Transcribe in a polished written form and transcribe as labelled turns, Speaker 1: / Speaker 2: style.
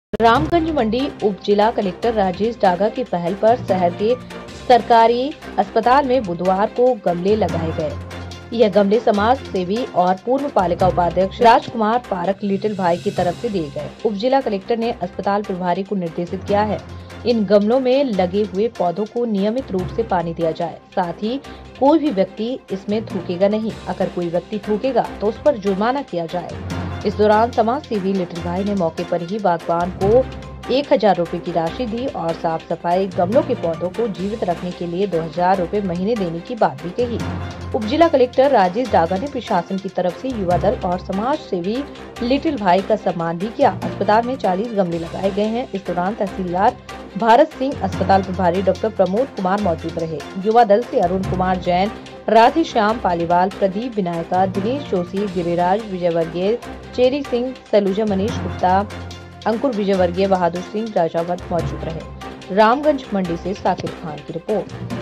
Speaker 1: रामगंज मंडी उप जिला कलेक्टर राजेश डागा की पहल पर शहर के सरकारी अस्पताल में बुधवार को गमले लगाए गए। यह गमले समाज सेवी और पूर्व पालिका उपाध्यक्ष राजकुमार पारक लिटिल भाई की तरफ से दिए गए। उप जिला कलेक्टर ने अस्पताल प्रभारी को निर्देशित किया है, इन गमलों में लगे हुए पौधों को नियमित रूप से पानी दिया जाए। साथ ही कोई भी व्यक्ति इसमें थूकेगा नहीं। अगर कोई व्यक्ति थूकेगा तो उस पर जुर्माना किया जाए। इस दौरान समाज सेवी लिटिल भाई ने मौके पर ही बागवान को 1000 रुपए की राशि दी और साफ सफाई गमलों के पौधों को जीवित रखने के लिए 2000 रुपए महीने देने की बात भी कही। उप जिला कलेक्टर राजेश डागा ने प्रशासन की तरफ से युवा दल और समाज सेवी लिटिल भाई का सम्मान भी किया। अस्पताल में 40 गमले लगाए गए हैं। इस दौरान तहसीलदार भारत सिंह, अस्पताल प्रभारी डॉक्टर प्रमोद कुमार मौजूद रहे। युवा दल से अरुण कुमार जैन, राधेश्याम पालीवाल, प्रदीप विनायका, दिनेश जोशी, गिरिराज विजयवर्गीय, चेरी सिंह, सलूजा, मनीष गुप्ता, अंकुर विजयवर्गीय, बहादुर सिंह राजावत मौजूद रहे। रामगंज मंडी से साकिब खान की रिपोर्ट।